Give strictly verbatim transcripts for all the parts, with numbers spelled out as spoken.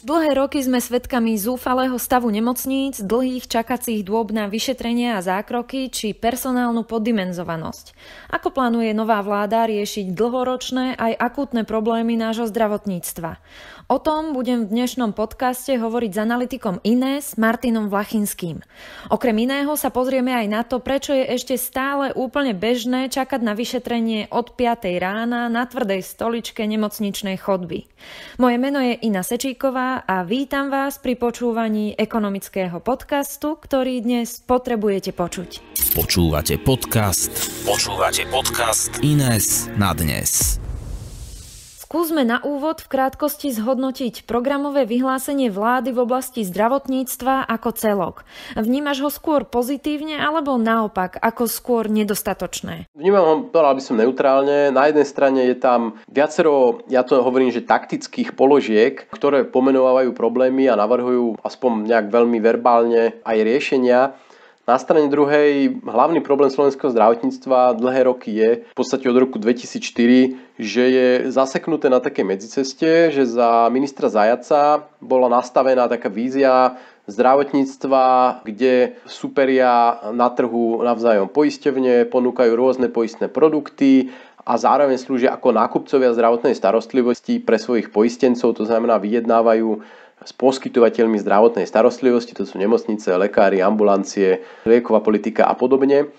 Dlhé roky sme svedkami zúfalého stavu nemocníc, dlhých čakacích dôb na vyšetrenia a zákroky či personálnu poddimenzovanosť. Ako plánuje nová vláda riešiť dlhoročné aj akútne problémy nášho zdravotníctva? O tom budem v dnešnom podcaste hovoriť s analytikom Ines Martinom Vlachinským. Okrem iného sa pozrieme aj na to, prečo je ešte stále úplne bežné čakať na vyšetrenie od piatej rána na tvrdej stoličke nemocničnej chodby. Moje meno je Ina Sečíková a vítam vás pri počúvaní ekonomického podcastu, ktorý dnes potrebujete počuť. Počúvate podcast. Počúvate podcast Ines na dnes. Skúsme na úvod v krátkosti zhodnotiť programové vyhlásenie vlády v oblasti zdravotníctva ako celok. Vnímaš ho skôr pozitívne alebo naopak ako skôr nedostatočné? Vnímam ho, povedal by som, neutrálne. Na jednej strane je tam viacero, ja to hovorím, že taktických položiek, ktoré pomenovávajú problémy a navrhujú aspoň nejak veľmi verbálne aj riešenia. Na strane druhej, hlavný problém slovenského zdravotníctva dlhé roky je, v podstate od roku dvetisícštyri, že je zaseknuté na takej medziceste, že za ministra Zajaca bola nastavená taká vízia zdravotníctva, kde superia na trhu navzájom poisťovne, ponúkajú rôzne poistné produkty a zároveň slúžia ako nákupcovia zdravotnej starostlivosti pre svojich poistencov, to znamená vyjednávajú s poskytovateľmi zdravotnej starostlivosti, to sú nemocnice, lekári, ambulancie, lieková politika a podobne.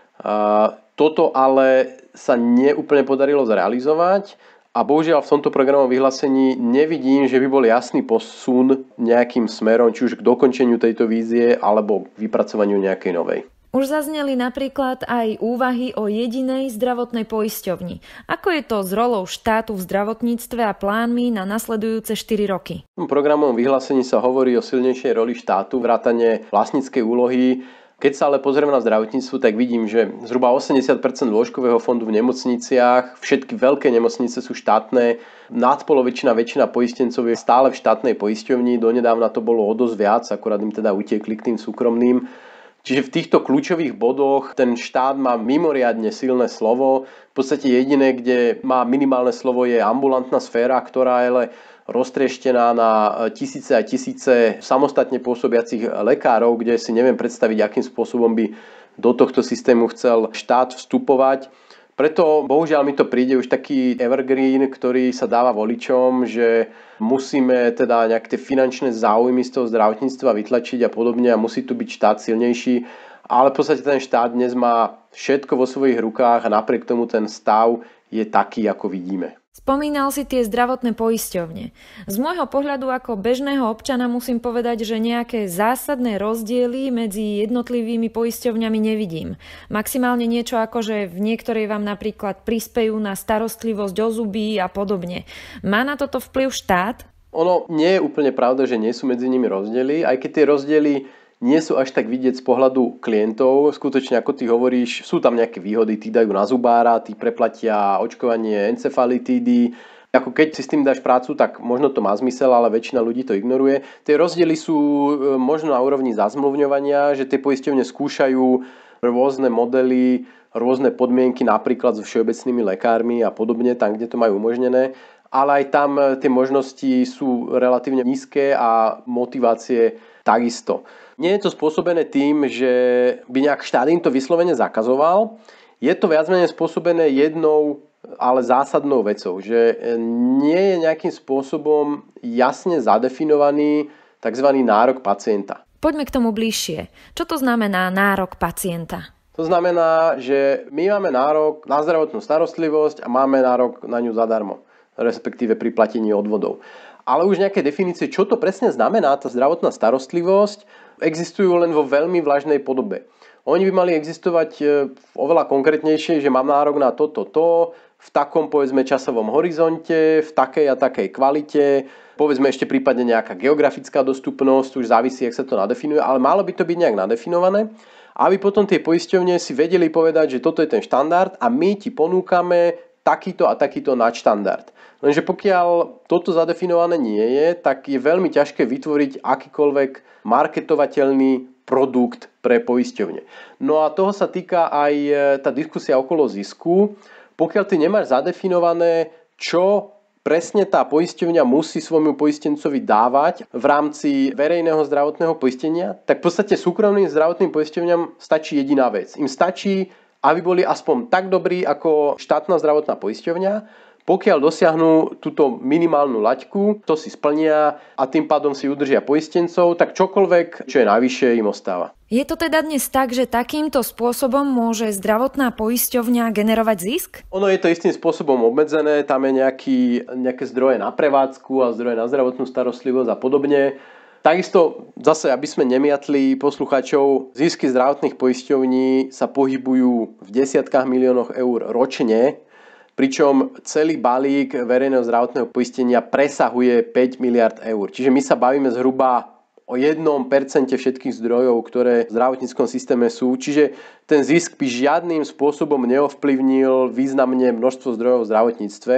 Toto ale sa neúplne podarilo zrealizovať a bohužiaľ v tomto programovom vyhlásení nevidím, že by bol jasný posun nejakým smerom, či už k dokončeniu tejto vízie alebo k vypracovaniu nejakej novej. Už zazneli napríklad aj úvahy o jedinej zdravotnej poisťovni. Ako je to s rolou štátu v zdravotníctve a plánmi na nasledujúce štyri roky? V programovom vyhlásení sa hovorí o silnejšej roli štátu, vrátane vlastníckej úlohy. Keď sa ale pozrieme na zdravotníctvo, tak vidím, že zhruba osemdesiat percent lôžkového fondu v nemocniciach, všetky veľké nemocnice sú štátne, nadpolovičná väčšina poistencov je stále v štátnej poisťovni, donedávna to bolo o dosť viac, akorát im teda utiekli k tým súkromným. Čiže v týchto kľúčových bodoch ten štát má mimoriadne silné slovo. V podstate jediné, kde má minimálne slovo, je ambulantná sféra, ktorá je ale roztrieštená na tisíce a tisíce samostatne pôsobiacich lekárov, kde si neviem predstaviť, akým spôsobom by do tohto systému chcel štát vstupovať. Preto bohužiaľ mi to príde už taký evergreen, ktorý sa dáva voličom, že musíme teda nejaké tie finančné záujmy z toho zdravotníctva vytlačiť a podobne a musí tu byť štát silnejší. Ale v podstate ten štát dnes má všetko vo svojich rukách a napriek tomu ten stav je taký, ako vidíme. Spomínal si tie zdravotné poisťovne. Z môjho pohľadu ako bežného občana musím povedať, že nejaké zásadné rozdiely medzi jednotlivými poisťovňami nevidím. Maximálne niečo ako, že v niektorej vám napríklad prispejú na starostlivosť o zuby a podobne. Má na toto vplyv štát? Ono nie je úplne pravda, že nie sú medzi nimi rozdiely, aj keď tie rozdiely nie sú až tak vidieť z pohľadu klientov. Skutočne, ako ty hovoríš, sú tam nejaké výhody, tí dajú na zubára, tí preplatia očkovanie encefalitídy. Ako keď si s tým dáš prácu, tak možno to má zmysel, ale väčšina ľudí to ignoruje. Tie rozdiely sú možno na úrovni zazmluvňovania, že tie poisťovne skúšajú rôzne modely, rôzne podmienky, napríklad so všeobecnými lekármi a podobne, tam, kde to majú umožnené. Ale aj tam tie možnosti sú relatívne nízke a motivácie takisto. Nie je to spôsobené tým, že by nejak štát im to vyslovene zakazoval. Je to viac menej spôsobené jednou, ale zásadnou vecou, že nie je nejakým spôsobom jasne zadefinovaný tzv. Nárok pacienta. Poďme k tomu bližšie. Čo to znamená nárok pacienta? To znamená, že my máme nárok na zdravotnú starostlivosť a máme nárok na ňu zadarmo, respektíve pri platení odvodov. Ale už nejaké definície, čo to presne znamená, tá zdravotná starostlivosť, existujú len vo veľmi vlažnej podobe. Oni by mali existovať oveľa konkrétnejšie, že mám nárok na toto, to, v takom, povedzme, časovom horizonte, v takej a takej kvalite, povedzme ešte prípadne nejaká geografická dostupnosť, už závisí, jak sa to nadefinuje, ale malo by to byť nejak nadefinované, aby potom tie poisťovne si vedeli povedať, že toto je ten štandard a my ti ponúkame takýto a takýto nadštandard. Lenže pokiaľ toto zadefinované nie je, tak je veľmi ťažké vytvoriť akýkoľvek marketovateľný produkt pre poisťovne. No a toho sa týka aj tá diskusia okolo zisku. Pokiaľ ty nemáš zadefinované, čo presne tá poisťovňa musí svojmu poistencovi dávať v rámci verejného zdravotného poistenia, tak v podstate súkromným zdravotným poisťovňam stačí jediná vec. Im stačí, aby boli aspoň tak dobrí ako štátna zdravotná poisťovňa. Pokiaľ dosiahnu túto minimálnu laťku, to si splnia a tým pádom si udržia poistencov, tak čokoľvek, čo je najvyššie, im ostáva. Je to teda dnes tak, že takýmto spôsobom môže zdravotná poisťovňa generovať zisk? Ono je to istým spôsobom obmedzené, tam je nejaký, nejaké zdroje na prevádzku a zdroje na zdravotnú starostlivosť a podobne. Takisto zase, aby sme nemiatli poslucháčov, zisky zdravotných poisťovní sa pohybujú v desiatkách miliónoch eur ročne, pričom celý balík verejného zdravotného poistenia presahuje päť miliárd eur. Čiže my sa bavíme zhruba o jednom percente všetkých zdrojov, ktoré v zdravotníckom systéme sú. Čiže ten zisk by žiadnym spôsobom neovplyvnil významne množstvo zdrojov v zdravotníctve.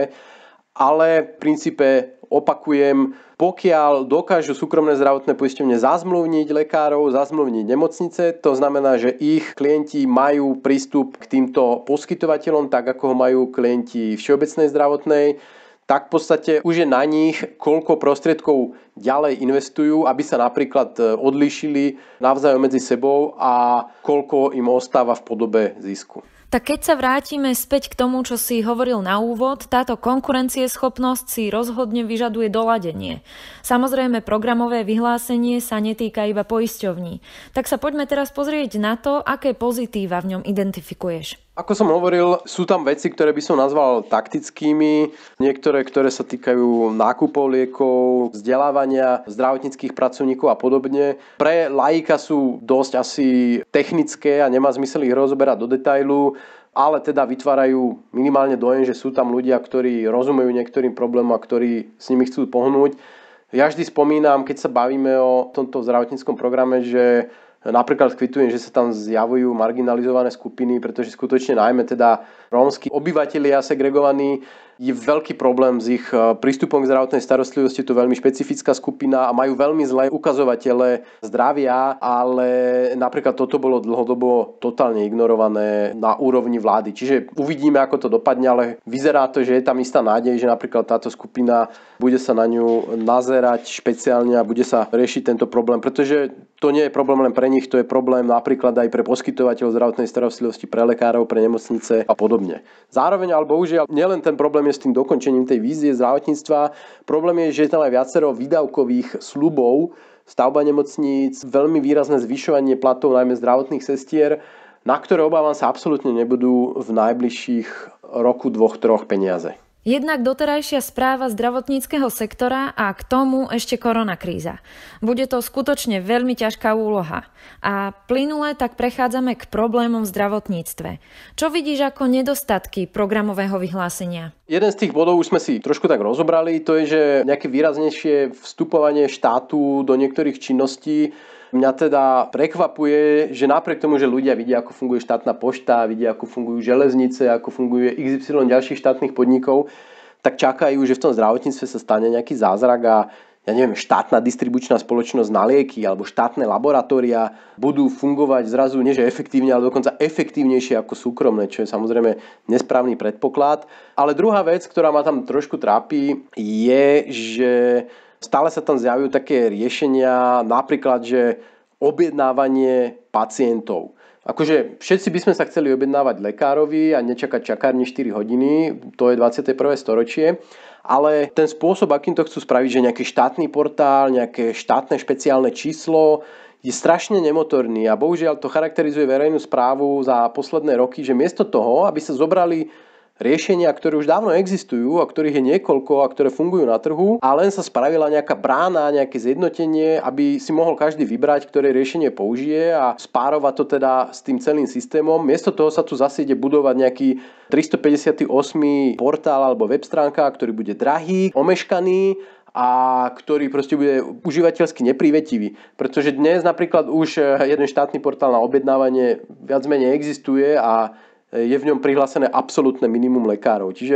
Ale v princípe opakujem, pokiaľ dokážu súkromné zdravotné poisťovne zazmluvniť lekárov, zazmluvniť nemocnice, to znamená, že ich klienti majú prístup k týmto poskytovateľom, tak ako ho majú klienti všeobecnej zdravotnej, tak v podstate už je na nich, koľko prostriedkov ďalej investujú, aby sa napríklad odlíšili navzájom medzi sebou a koľko im ostáva v podobe zisku. Tak keď sa vrátime späť k tomu, čo si hovoril na úvod, táto konkurencieschopnosť si rozhodne vyžaduje doladenie. Samozrejme, programové vyhlásenie sa netýka iba poisťovní. Tak sa poďme teraz pozrieť na to, aké pozitíva v ňom identifikuješ. Ako som hovoril, sú tam veci, ktoré by som nazval taktickými, niektoré, ktoré sa týkajú nákupov liekov, vzdelávania zdravotníckych pracovníkov a podobne. Pre laika sú dosť asi technické a nemá zmysel ich rozoberať do detailu, ale teda vytvárajú minimálne dojem, že sú tam ľudia, ktorí rozumejú niektorým problémom a ktorí s nimi chcú pohnúť. Ja vždy spomínam, keď sa bavíme o tomto zdravotníckom programe, že napríklad kvitujem, že sa tam zjavujú marginalizované skupiny, pretože skutočne najmä teda rómski obyvatelia segregovaní je veľký problém s ich prístupom k zdravotnej starostlivosti, je to veľmi špecifická skupina a majú veľmi zlé ukazovatele zdravia, ale napríklad toto bolo dlhodobo totálne ignorované na úrovni vlády. Čiže uvidíme, ako to dopadne, ale vyzerá to, že je tam istá nádej, že napríklad táto skupina bude sa na ňu nazerať špeciálne a bude sa riešiť tento problém, pretože to nie je problém len pre nich, to je problém napríklad aj pre poskytovateľov zdravotnej starostlivosti, pre lekárov, pre nemocnice a podobne. Zároveň, ale bohužiaľ, nielen ten problém je s tým dokončením tej vízie zdravotníctva, problém je, že je tam aj viacero výdavkových sľubov, stavba nemocníc, veľmi výrazné zvyšovanie platov najmä zdravotných sestier, na ktoré obávam sa absolútne nebudú v najbližších roku, dvoch, troch peniaze. Jednak doterajšia správa zdravotníckeho sektora a k tomu ešte koronakríza. Bude to skutočne veľmi ťažká úloha. A plynule tak prechádzame k problémom v zdravotníctve. Čo vidíš ako nedostatky programového vyhlásenia? Jeden z tých bodov už sme si trošku tak rozobrali, to je, že nejaké výraznejšie vstupovanie štátu do niektorých činností. Mňa teda prekvapuje, že napriek tomu, že ľudia vidia, ako funguje štátna pošta, vidia, ako fungujú železnice, ako funguje iks ypsilon ďalších štátnych podnikov, tak čakajú, že v tom zdravotníctve sa stane nejaký zázrak a ja neviem, štátna distribučná spoločnosť na lieky alebo štátne laboratória budú fungovať zrazu nie že efektívne, ale dokonca efektívnejšie ako súkromné, čo je samozrejme nesprávny predpoklad. Ale druhá vec, ktorá ma tam trošku trápi, je, že stále sa tam zjavujú také riešenia, napríklad, že objednávanie pacientov. Akože všetci by sme sa chceli objednávať lekárovi a nečakať čakárni štyri hodiny, to je dvadsiate prvé storočie, ale ten spôsob, akým to chcú spraviť, že nejaký štátny portál, nejaké štátne špeciálne číslo, je strašne nemotorný a bohužiaľ to charakterizuje verejnú správu za posledné roky, že miesto toho, aby sa zobrali riešenia, ktoré už dávno existujú a ktorých je niekoľko a ktoré fungujú na trhu a len sa spravila nejaká brána, nejaké zjednotenie, aby si mohol každý vybrať, ktoré riešenie použije a spárovať to teda s tým celým systémom. Miesto toho sa tu zase ide budovať nejaký tristopäťdesiatosem portál alebo web stránka, ktorý bude drahý, omeškaný a ktorý proste bude užívateľsky neprivetivý. Pretože dnes napríklad už jeden štátny portál na objednávanie viac menej existuje a je v ňom prihlásené absolútne minimum lekárov. Čiže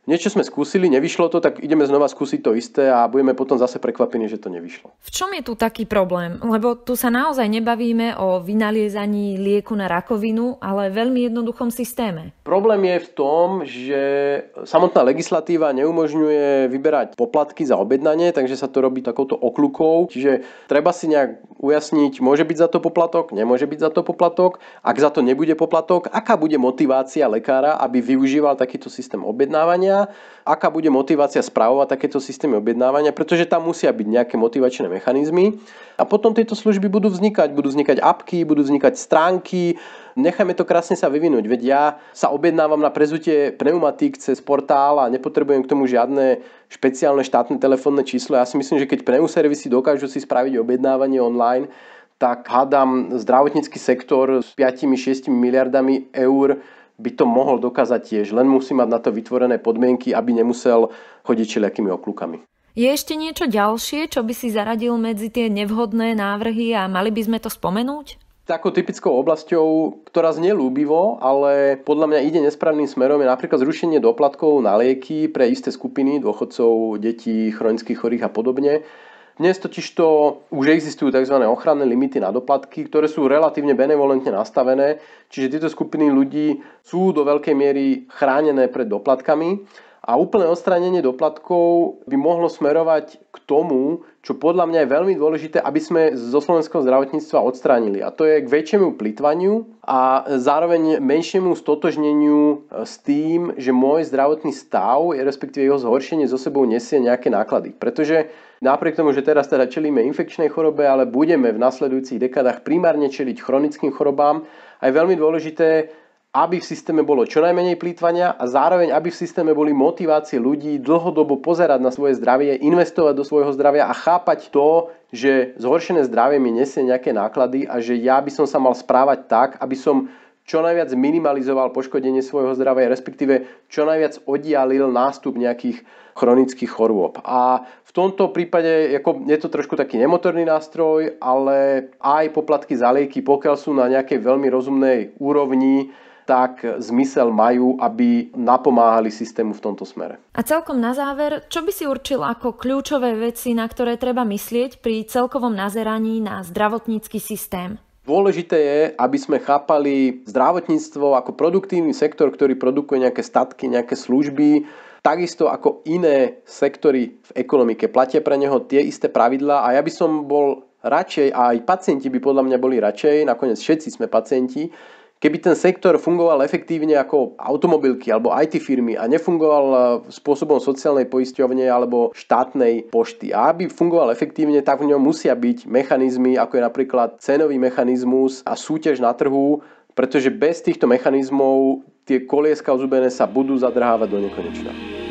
Niečo sme skúsili, nevyšlo to, tak ideme znova skúsiť to isté a budeme potom zase prekvapení, že to nevyšlo. V čom je tu taký problém? Lebo tu sa naozaj nebavíme o vynaliezaní lieku na rakovinu, ale veľmi jednoduchom systéme. Problém je v tom, že samotná legislatíva neumožňuje vyberať poplatky za objednanie, takže sa to robí takouto okľukou. Čiže treba si nejak ujasniť, môže byť za to poplatok, nemôže byť za to poplatok. Ak za to nebude poplatok, aká bude motivácia lekára, aby využíval takýto systém objednávania, aká bude motivácia spravovať takéto systémy objednávania, pretože tam musia byť nejaké motivačné mechanizmy. A potom tieto služby budú vznikať, budú vznikať apky, budú vznikať stránky. Nechajme to krásne sa vyvinúť, veď ja sa objednávam na prezutie pneumatík cez portál a nepotrebujem k tomu žiadne špeciálne štátne telefónne číslo. Ja si myslím, že keď pneuservisy dokážu si spraviť objednávanie online, tak hádam zdravotnícky sektor s päť až šesť miliardami eur by to mohol dokázať tiež. Len musí mať na to vytvorené podmienky, aby nemusel chodiť všelijakými oklukami. Je ešte niečo ďalšie, čo by si zaradil medzi tie nevhodné návrhy a mali by sme to spomenúť? Takou typickou oblasťou, ktorá znie ľúbivo, ale podľa mňa ide nesprávnym smerom, je napríklad zrušenie doplatkov na lieky pre isté skupiny dôchodcov, detí, chronických chorých a podobne. Dnes totižto už existujú tzv. Ochranné limity na doplatky, ktoré sú relatívne benevolentne nastavené, čiže tieto skupiny ľudí sú do veľkej miery chránené pred doplatkami a úplné odstránenie doplatkov by mohlo smerovať k tomu, čo podľa mňa je veľmi dôležité, aby sme zo slovenského zdravotníctva odstránili. A to je k väčšiemu plytvaniu a zároveň menšiemu stotožneniu s tým, že môj zdravotný stav, respektíve jeho zhoršenie zo sebou nesie nejaké náklady. Pretože napriek tomu, že teraz teda čelíme infekčnej chorobe, ale budeme v nasledujúcich dekádach primárne čeliť chronickým chorobám, a je veľmi dôležité, aby v systéme bolo čo najmenej plýtvania a zároveň, aby v systéme boli motivácie ľudí dlhodobo pozerať na svoje zdravie, investovať do svojho zdravia a chápať to, že zhoršené zdravie mi nesie nejaké náklady a že ja by som sa mal správať tak, aby som čo najviac minimalizoval poškodenie svojho zdravia, respektíve čo najviac oddialil nástup nejakých chronických chorôb. A v tomto prípade ako, je to trošku taký nemotorný nástroj, ale aj poplatky za lieky, pokiaľ sú na nejakej veľmi rozumnej úrovni, tak zmysel majú, aby napomáhali systému v tomto smere. A celkom na záver, čo by si určil ako kľúčové veci, na ktoré treba myslieť pri celkovom nazeraní na zdravotnícky systém? Dôležité je, aby sme chápali zdravotníctvo ako produktívny sektor, ktorý produkuje nejaké statky, nejaké služby, takisto ako iné sektory v ekonomike. Platia pre neho tie isté pravidlá a ja by som bol radšej, a aj pacienti by podľa mňa boli radšej, nakoniec všetci sme pacienti, keby ten sektor fungoval efektívne ako automobilky alebo í té firmy a nefungoval spôsobom sociálnej poisťovne alebo štátnej pošty. A aby fungoval efektívne, tak v ňom musia byť mechanizmy, ako je napríklad cenový mechanizmus a súťaž na trhu, pretože bez týchto mechanizmov tie kolieska ozubené sa budú zadrhávať do nekonečna.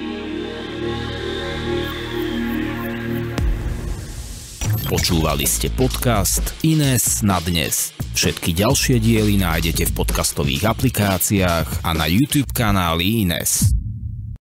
Počúvali ste podcast Ines na dnes. Všetky ďalšie diely nájdete v podcastových aplikáciách a na YouTube kanáli Ines.